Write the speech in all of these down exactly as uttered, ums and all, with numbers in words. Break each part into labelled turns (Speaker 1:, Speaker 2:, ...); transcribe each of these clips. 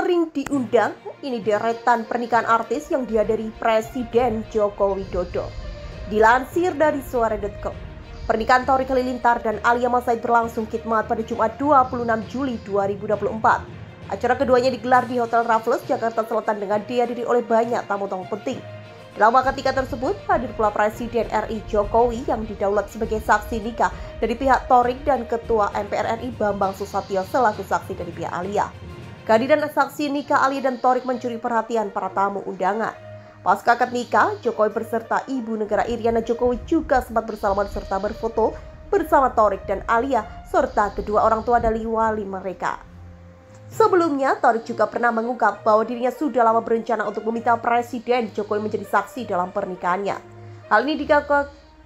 Speaker 1: sering diundang, ini deretan pernikahan artis yang dihadiri Presiden Joko Widodo. Dilansir dari suara titik com, pernikahan Thorik Halilintar dan Alia Mas Said berlangsung khidmat pada Jumat dua puluh enam Juli dua ribu dua puluh empat. Acara keduanya digelar di Hotel Raffles, Jakarta Selatan dengan dihadiri oleh banyak tamu-tamu penting. Dalam akad nikah tersebut, hadir pula Presiden R I Jokowi yang didaulat sebagai saksi nikah dari pihak Thorik dan Ketua M P R R I Bambang Susatyo selaku saksi dari pihak Alia. Kehadiran saksi nikah Alia dan Thorik mencuri perhatian para tamu undangan. Pasca akad nikah, Jokowi beserta Ibu Negara Iriana Jokowi juga sempat bersalaman serta berfoto bersama Thorik dan Alia serta kedua orang tua dari wali mereka. Sebelumnya, Thorik juga pernah mengungkap bahwa dirinya sudah lama berencana untuk meminta Presiden Jokowi menjadi saksi dalam pernikahannya. Hal ini diakui,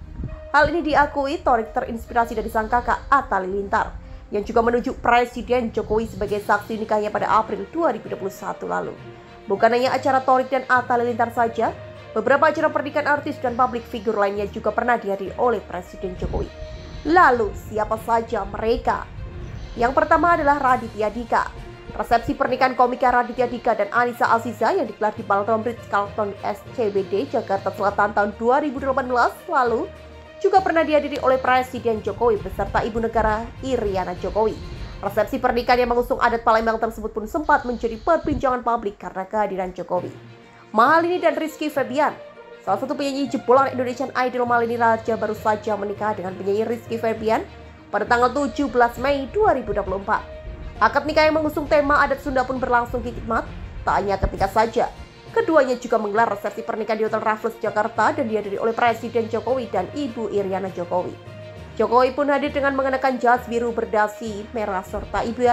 Speaker 1: hal ini diakui Thorik terinspirasi dari sang kakak Atta Halilintar yang juga menunjuk Presiden Jokowi sebagai saksi nikahnya pada April dua ribu dua puluh satu lalu. Bukan hanya acara Thorik dan Atta Halilintar saja, beberapa acara pernikahan artis dan publik figur lainnya juga pernah dihadiri oleh Presiden Jokowi. Lalu, siapa saja mereka? Yang pertama adalah Raditya Dika. Resepsi pernikahan komika Raditya Dika dan Anissa Aziza yang digelar di Balton Ritz-Carlton S C B D, Jakarta Selatan tahun dua ribu delapan belas lalu juga pernah dihadiri oleh Presiden Jokowi beserta Ibu Negara Iriana Jokowi. Resepsi pernikahan yang mengusung adat Palembang tersebut pun sempat menjadi perbincangan publik karena kehadiran Jokowi. Mahalini dan Rizky Febian, salah satu penyanyi jebolan Indonesian Idol Mahalini Raja baru saja menikah dengan penyanyi Rizky Febian pada tanggal tujuh belas Mei dua ribu dua puluh empat. Akad nikah yang mengusung tema adat Sunda pun berlangsung khidmat. Tak hanya ketika saja, keduanya juga menggelar resepsi pernikahan di Hotel Raffles, Jakarta dan dihadiri oleh Presiden Jokowi dan Ibu Iriana Jokowi. Jokowi pun hadir dengan mengenakan jas biru berdasi merah serta Ibu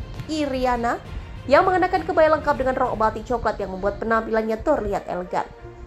Speaker 1: Iriana yang mengenakan kebaya lengkap dengan rok batik coklat yang membuat penampilannya terlihat elegan.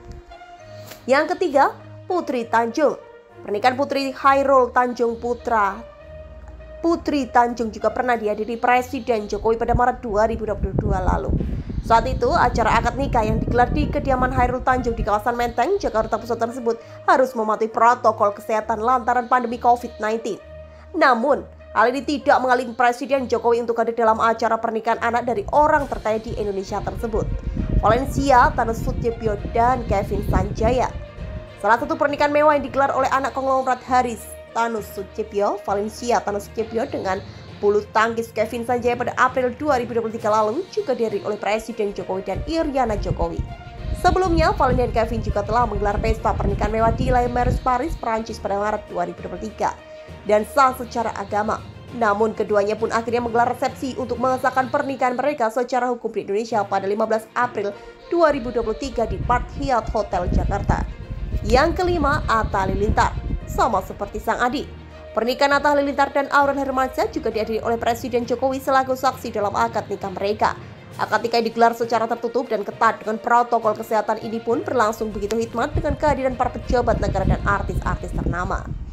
Speaker 1: Yang ketiga, Putri Tanjung. Pernikahan Putri Khairul Tanjung Putra Putri Tanjung juga pernah dihadiri Presiden Jokowi pada Maret dua ribu dua puluh dua lalu. Saat itu, acara akad nikah yang digelar di kediaman Khairul Tanjung di kawasan Menteng, Jakarta Pusat tersebut harus mematuhi protokol kesehatan lantaran pandemi covid sembilan belas. Namun, hal ini tidak menghalangi Presiden Jokowi untuk hadir dalam acara pernikahan anak dari orang terkaya di Indonesia tersebut, Valencia Thanos Sutjepyo dan Kevin Sanjaya. Salah satu pernikahan mewah yang digelar oleh anak konglomerat Haris Thanos Sutjepyo, Valencia Thanos Sutjepyo dengan bulu tangkis Kevin Sanjaya pada April dua ribu dua puluh tiga lalu juga dihadiri oleh Presiden Jokowi dan Iriana Jokowi. Sebelumnya, Valencia dan Kevin juga telah menggelar pesta pernikahan mewah di Le Marais, Paris, Prancis pada Maret dua ribu dua puluh tiga dan sah secara agama. Namun keduanya pun akhirnya menggelar resepsi untuk mengesahkan pernikahan mereka secara hukum di Indonesia pada lima belas April dua ribu dua puluh tiga di Park Hyatt Hotel Jakarta. Yang kelima, Atta Halilintar. Sama seperti sang adik, pernikahan Atta Halilintar dan Aurel Hermansyah juga dihadiri oleh Presiden Jokowi selaku saksi dalam akad nikah mereka. Akad nikah yang digelar secara tertutup dan ketat dengan protokol kesehatan ini pun berlangsung begitu khidmat dengan kehadiran para pejabat negara dan artis-artis ternama.